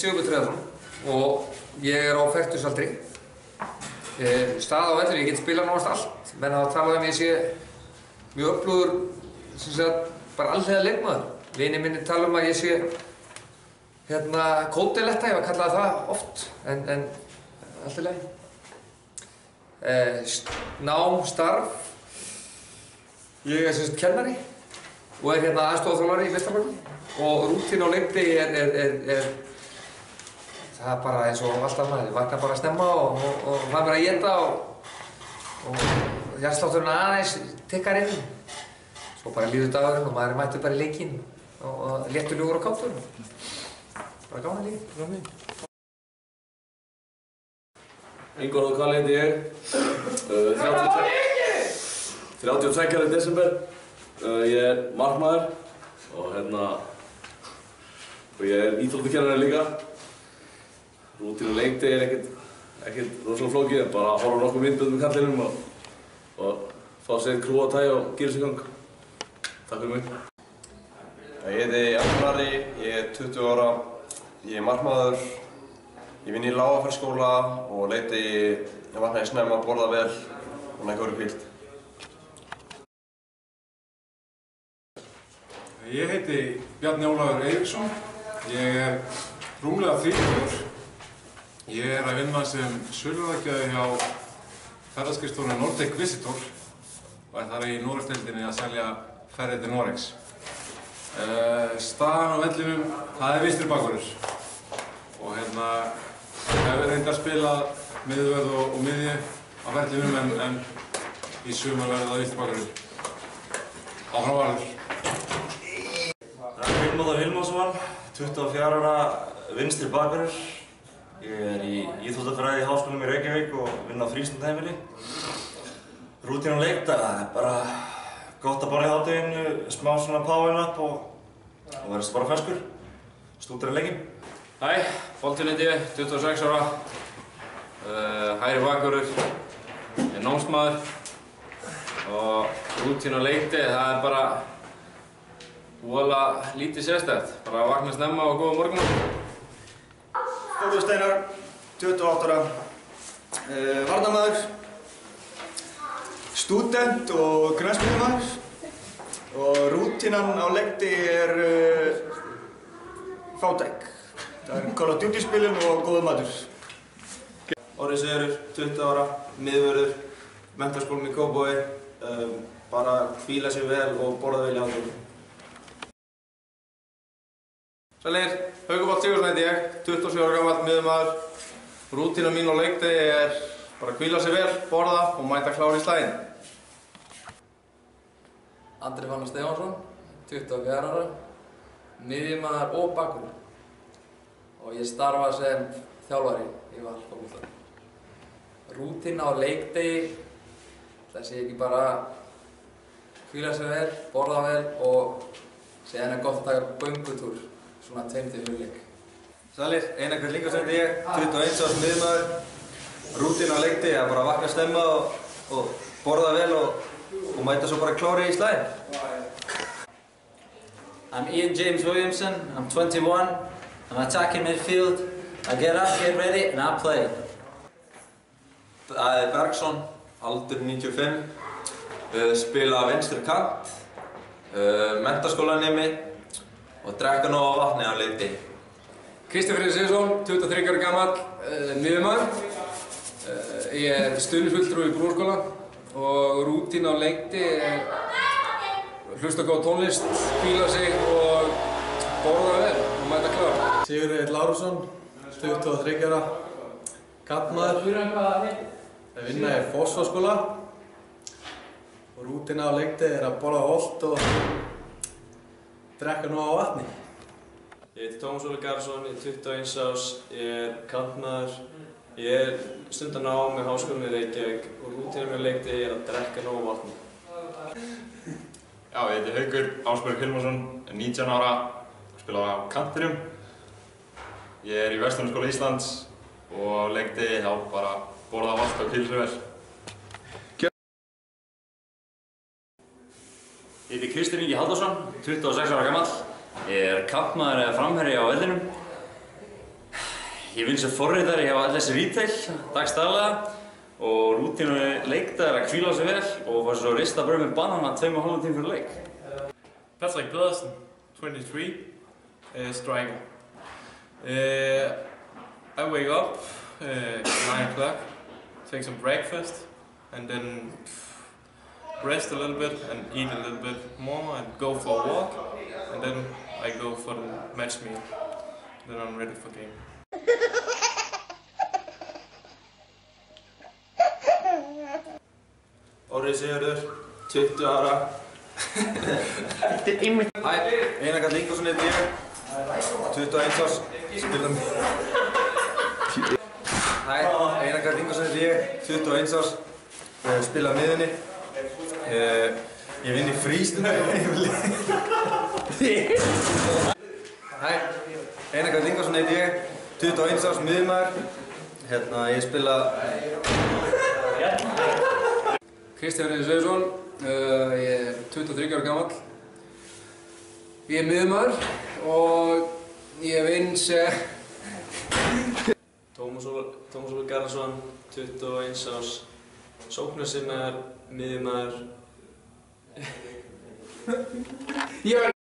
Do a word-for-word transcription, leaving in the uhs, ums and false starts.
Sigurður Treðarsson og ég er á fertugsaldri. Staða á vellinum, ég get spilað nánast allt, menn hafa talað um ég sé mjög öflugur, sem sagt, bara alhliða leikmaður. Vinir minni tala um að ég sé hérna kódeletta, ég var kallað það oft, en, en allt í lagi. Eh, nám, starf, ég er sem sagt kennari og er hérna aðstoðarþjálfari í meistaraflokki og rútín á leikdegi er, er, er, er það er bara eins og alltaf maður, ég vakna bara snemma og, og, og maður mér að éta og, og hjartslátturinn aðeins tikkar inn. Svo bara líður dagurinn og maður er mættur bara í leikinn og, og léttur ljúfur á kátur. Bara gána líf, frá mig. Ingólfur, hvað heiti ég? Uh, þrjátíu og tveggja ára í desember. Uh, ég er markmaður og hérna og ég er íþróttakennari líka. Rútín og leikdegi er ekkert, ekkert rosalega flókið, bara að horfa nokkuð myndbönd með kallinum og, og fá sér krúatæ og gera sér gang. Takk fyrir mig. Ég heiti Arnari, ég er tuttugu ára, ég er markmaður, ég vinn í Lágaferðskóla og leikdegi, ég vaknaði snemma, borða vel og nægði góðri hvíld. Ég heiti Bjarni Ólafur Eiríksson, ég er rúmlega þrítugur. Ég er að vinna sem söluráðgjafi hjá ferðaskrifstofunni Nordic Visitor og er þar í Noregsdeildinni að selja ferðir til Noregs. Uh, staðan á vellinum, það er vinstri bakvörður og hérna hefur reyndar spilað miðvörð og, og miðju á vellinum en, en í sumar verður það vinstri bakvörður. Áfram varður. Það er Vilmóður Vilmóðsson, tuttugu og fjögurra ára vinstri bakvörður. Ég er í íþróttafræði í Háskólanum í Reykjavík og vinn á frístundaheimili. Rútín á leikdag, það er bara gott að borða í hádeginu, smá svona power-up og, og verðast bara ferskur. Stúdera leikinn. Hæ, Boltinn heiti ég, tuttugu og sex ára, uh, hægri bakvörður, ég er námsmaður og rútín á leikdegi, það er bara voðalega lítið sérstætt. Bara að vakna snemma og góða morgunmat. Þórður Steinar, tuttugu og átta ára, uh, varnarmaður, stúdent og knattspyrnumaður og rútínan á leikdegi er uh, fátæk. Það er Call of Duty spilin og góður matur. Orri Sigurður, tuttugu ára, miðvörður, menntaskólinn í Kópavogi, um, bara hvíla sér vel og borða vel í hádeginu. Sælir, Haukubald Sigurðsson heiti ég, tuttugu og sjö ára gamall miðjumaður. Rútína mín á leikdegi er bara að hvíla sig vel, borða og mæta klár í slaginn. Andri Fannar Stefánsson, tuttugu og fjögurra ára, miðjumaður og bakvörður. Og ég starfa sem þjálfari í Val fótbolta. Rútína á leikdegi, það sé ekki bara hvíla sig vel, borða vel og síðan er gott að taka göngutúr. Svona tveim til fimm leik. Sælir, Einar Líkarsson heiti ég, tuttugu og eins árs miðjumaður. Rútín á leikdegi er bara að vakna snemma og, og borða vel og, og mæta svo bara klári í slaginn. I'm Ian James Williamson, I'm twenty-one, I'm attacking midfield. I get up, get ready and I play. Það er Bergsson, aldur níutíu og fimm, uh, spila vinstri kant, uh, menntaskólanemi og drekka nóg af vatni á leikdegi. Kristoffer Sigurðsson, tuttugu og þriggja ára gamall, uh, miðjumaður. Uh, ég er stuðningsfulltrúi í Brúarskóla og rútín á leikdegi er hlusta góð tónlist, hvíla sig og borða vel og mæta klár. Sigurður Lárusson, tuttugu og þriggja ára, kantmaður. Ég vinna í Fossvogsskóla og rútína á leikdegi er að borða holt og drekka nóg af vatni. Ég heiti Tómas Óli Garðarsson, ég er tuttugu og eins árs, ég er kantmaður. Ég er stundar nám í Háskólanum í Reykjavík og rútínan mér á leikdegi er að drekka nóg af vatni. Já, ég heiti Haukur Ásberg Hilmarsson, er nítján ára, spila á kantinum. Ég er í Verslunarskóla Íslands og á leikdegi þá bara borða vatn og hvíla sig vel. Ég heiti Kristinn Ingi Halldórsson, tuttugu og sex ára gamall. Ég er kantmaður eða framherji á vellinum. Ég vinn sem forritari hjá L S Retail, dagsdaglega og rútínu leikdag er að hvíla sig vel og fá svo rista brauð með banana tveim og hálfum tíma fyrir leik. Patrick Pedersen, twenty-three, uh, striker. Uh, I wake up uh, nine o'clock, take some breakfast, and then rest a little bit and eat a little bit more and go for a walk, and then I go for the match meal. Then I'm ready for game. Orri Sigurður, tuttugu ára. Þetta er einmitt. Hæ, Einar Karl Ingvarsson heiti ég, tuttugu og eins árs, spila Hæ, Einar Karl Ingvarsson heiti ég, tuttugu og eins árs, spila á miðjunni. Ég vinn í frístundahæfili. Hæ, Einar Karl Ingvarsson heiti ég, tuttugu og eins árs, miðjumaður. Hérna, ég spila... Kristján Reyður Sveinsson, uh, ég er tuttugu og þriggja ára gamall. Ég er miðjumaður og ég vinn sem... Tómas Óli Garðarsson, tuttugu og eins árs, sóknarsinnaður, miðjumaður.